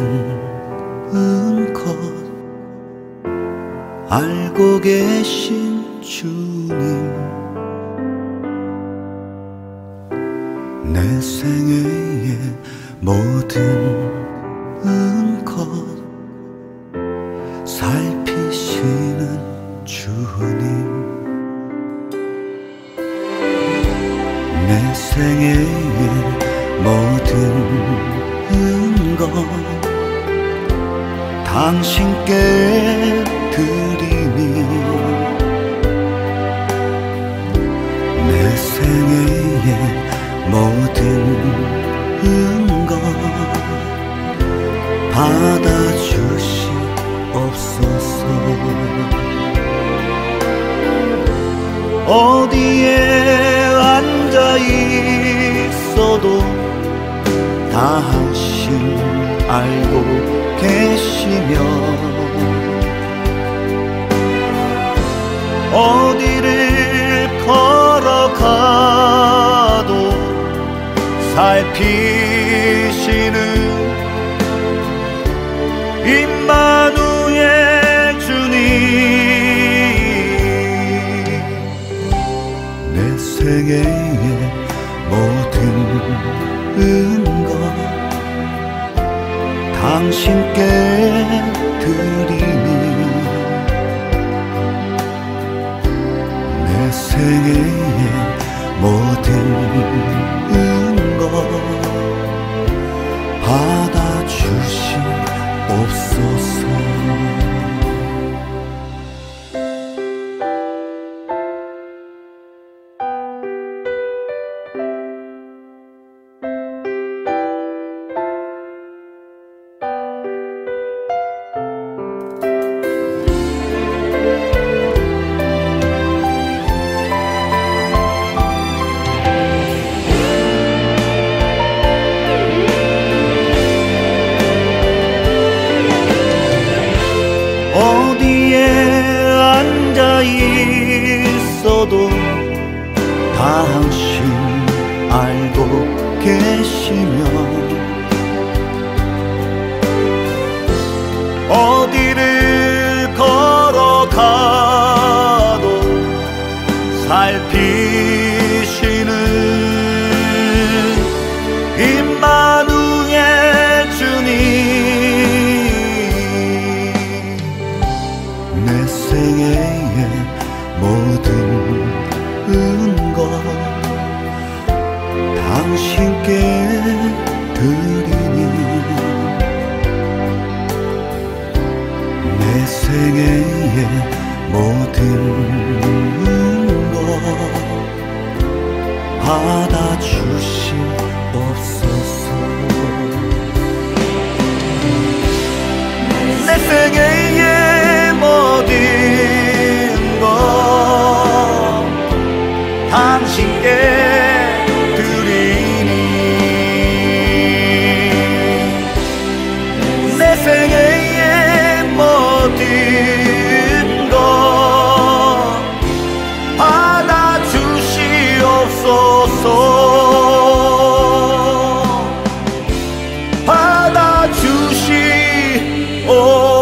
것 알고 계신 주님, 내 생애의 모든 것 살피시는 주님, 내 생애의 모든 것 당신께 드리니, 내 생애의 모든 것 받아주시옵소서. 어디에 앉아 있어도 다 하심 알고 계시며, 어디를 걸어가도 살피시는 임마누엘 주님, 내 생애의 모든 것 당신께 드리니, 내 생애의 모든 것 받아주시옵소서. 있어도 당신 알고 계시며, 어디를 걸어가도 살피시는 임마누엘 주님, 내 생애의 모든 것 당신께 드리니, 내 생애의 모든 것 받아주시옵소서. 내 생애의 모든 당신께 드리니, 내 생애의 모든 것 받아주시옵소서. 받아주시옵소서.